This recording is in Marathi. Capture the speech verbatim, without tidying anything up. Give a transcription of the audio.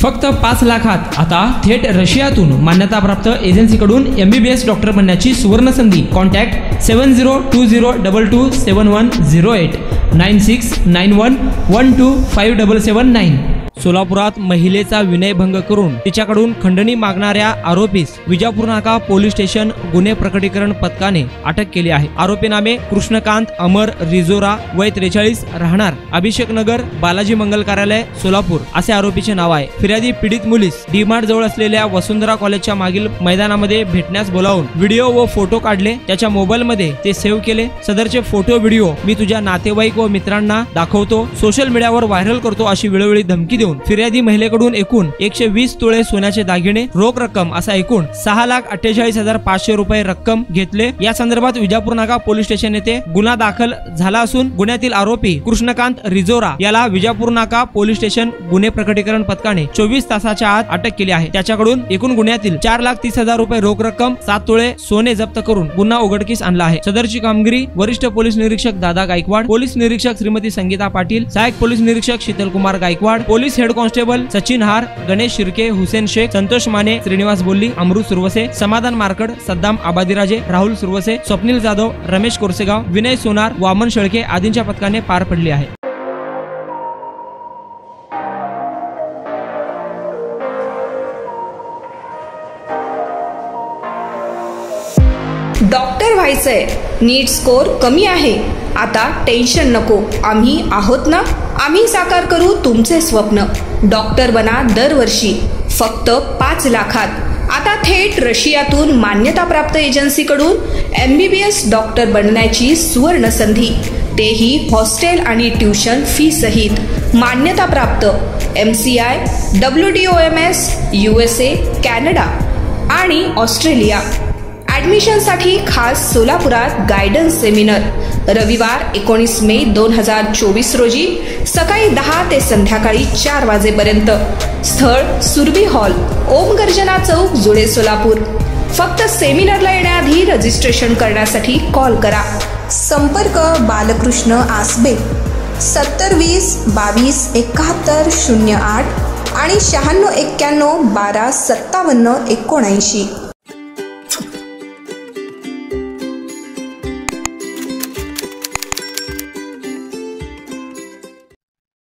फक्त पाच लाखात आता थेट रशियातून मान्यताप्राप्त एजन्सीकडून एमबीबीएस डॉक्टर बनण्याची सुवर्ण संधी। Contact seven zero two zero double two seven one zero eight nine six nine one one two five double seven nine. सोलापुरात महिलेचा विनयभंग करून तिच्याकडून खंडणी मागणाऱ्या आरोपीस विजापूर नाका पोलीस स्टेशन गुन्हे प्रकटीकरण पथकाने अटक केली आहे। आरोपी नामे कृष्णकांत अमर रिजोरा, वय त्रेचाळीस, राहणार अभिषेक नगर, बालाजी मंगल कार्यालय, सोलापूर असे आरोपीचे नाव आहे। फिर्यादी पीडित मुलीस डीमार्ट जवळ असलेल्या वसुंधरा कॉलेजच्या मागील मैदानामध्ये भेटण्यास बोलावून व्हिडिओ व फोटो काढले, त्याच्या मोबाईल मध्ये ते सेव्ह केले। सदरचे फोटो व्हिडिओ मी तुझ्या नातेवाईक व मित्रांना दाखवतो, सोशल मीडियावर व्हायरल करतो अशी वेळोवेळी धमकी देऊन फिर्यादी महिलेकडून एकूण एकशे वीस तोळे सोन्याचे दागिने, रोख रक्कम असा एकूण सहा लाख अठ्ठेचाळीस हजार पाचशे रुपये रक्कम घेतले। या संदर्भात विजापूर नाका पोलीस स्टेशन येथे गुन्हा दाखल झाला असून गुन्ह्यातील आरोपी कृष्णकांत रिजोरा याला विजापूर नाका पोलीस स्टेशन गुन्हे प्रकटीकरण पथकाने चोवीस तासाच्या आत अटक केली आहे। त्याच्याकडून एकूण गुन्ह्यातील चार लाख तीस हजार रुपये रोख रक्कम, सात तोळे सोने जप्त करून गुन्हा उघडकीस आणला आहे। सदरची कामगिरी वरिष्ठ पोलीस निरीक्षक दादा गायकवाड, पोलीस निरीक्षक श्रीमती संगीता पाटील, सहाय्यक पोलीस निरीक्षक Shital Kumar Gaikwad, police head constable Sachin Har, Ganesh Shirke, Hussain Shaikh, Santosh Mane, Shrinivas बोल्ली, अमृत सुरवसे, समाधान मार्कड, सद्दाम आबादीराजे, राहुल सुरवसे, स्वप्नील जाधव, रमेश कोरसेगाव, विनय सोनार, वामन शेळके आदींच्या पथकाने पार पडली आहे। डॉक्टर व्हायचंय, नीट स्कोर कमी आहे, आता टेन्शन नको, आम्ही आहोत ना, आम्ही साकार करू तुमचे स्वप्न। डॉक्टर बना दरवर्षी फक्त पाच लाखात। आता थेट रशियातून मान्यताप्राप्त एजन्सीकडून एमबीबीएस डॉक्टर बनण्याची सुवर्ण संधी, तेही हॉस्टेल आणि ट्युशन फी सहित। मान्यताप्राप्त एमसीआय, डब्ल्यूडीओएमएस, यूएसए, कॅनडा आणि ऑस्ट्रेलिया। ऍडमिशन साठी खास सोलापुरात गायडन्स सेमिनार रविवार एकोणीस मे दोन हजार चोवीस रोजी सकाळी दहा ते संध्याकाळी चार वाजेपर्यंत। स्थळ सुरभी हॉल, ओम गर्जना चौक, जुळे, सोलापूर। फक्त सेमिनारला येण्याआधी रजिस्ट्रेशन करण्यासाठी कॉल करा। संपर्क बालकृष्ण आसबे, सत्तर वीस बावीस एकाहत्तर शून्य आठ आणि शहाण्णव एक्क्याण्णव बारा सत्तावन्न एकोणऐंशी।